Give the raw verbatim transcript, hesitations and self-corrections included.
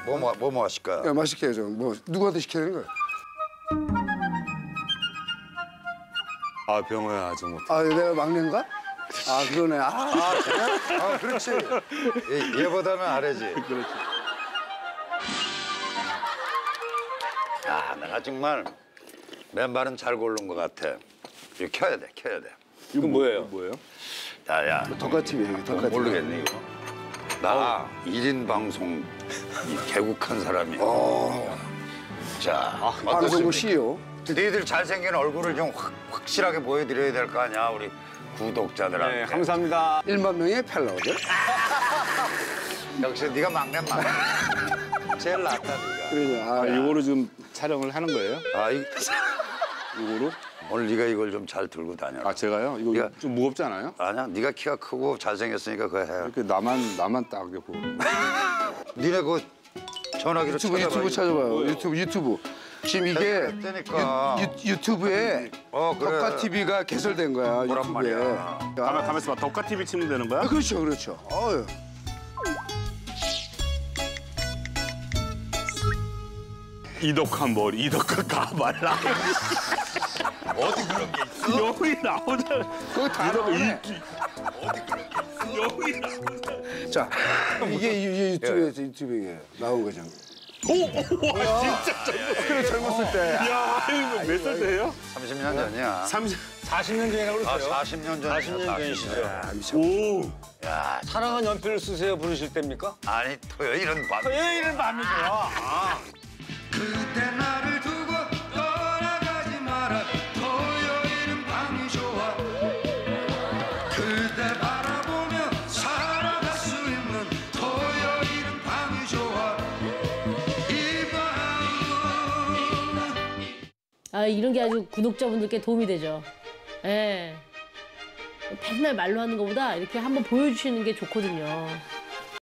뭐, 뭐, 뭐, 뭐 하실까요? 야, 맛있게 해줘. 뭐 누구한테 시켜야 되는 거야? 아 병호야 아주 못. 아, 내가 막내인가? 아, 그러네. 아, 아, 그래? 아, 그렇지. 얘, 얘보다는 아래지. 그렇지. 야, 내가 정말 맨발은 잘 고른 것 같아. 이거 켜야 돼, 켜야 돼. 이건 뭐예요? 뭐예요? 야, 야. 덕가티비, 덕가티비. 모르겠네, 이거. 나 일 인 방송 개국한 사람이야. 어. 자, 방송국 씨이오. 너희들 잘생긴 얼굴을 좀 확, 확실하게 보여드려야 될 거 아니야, 우리 구독자들한테. 네 감사합니다. 일만 명의 펠러들. 역시 네가 막내 막내. 제일 낫다, 네가. 그러냐. 아, 아 이거로 지금 촬영을 하는 거예요? 아, 이, 이거로? 오늘 네가 이걸 좀 잘 들고 다녀라. 아 제가요? 이거 네가- 좀 무겁지 않아요? 아니야, 네가 키가 크고 잘생겼으니까 그거 해. 이렇게 나만 나만 딱 이렇게 보고. 니네 그 전화기로 유튜브, 찾아봐. 유튜브 찾아봐요. 유튜브, 유튜브. 지금 이게 됐다니까. 유, 유, 유튜브에 어, 그래. 덕가티비가 개설된 거야, 뭐란 유튜브에. 말이야. 가만 가만 있어봐. 덕가 티비 치면 되는 거야? 아, 그렇죠, 그렇죠. 어휴. 이덕한 머리, 이덕한 가발라. 어디 그런 게 있어? 여기 나오잖아. 그거 다 나오네. 어디 그런 게 있어? 여기 나오잖아. 자, 이게 유- 유튜브에서 유튜브에 나온 거죠. 오, 오, 와 진짜 젊었어. 그래, 젊었을 때. 야, 이거 몇 살 때예요? 삼십 년 전이야. 삼십. 사십 년 전이라고 아, 그러세요? 사십 년 전. 사십 년 전이시죠? 아, 미쳐. 오. 야, 사랑한 연필을 쓰세요 부르실 때입니까? 아니 토요일은 밤. 토요일은 밤이 좋아. 그때 나를 두고 떠나가지 마라. 토요일은 밤이 좋아. 그대 바라보며 살아갈 수 있는 토요일은 밤이 좋아. 이 밤은 아, 이런 게 아주 구독자분들께 도움이 되죠. 예. 맨날 말로 하는 것보다 이렇게 한번 보여주시는 게 좋거든요.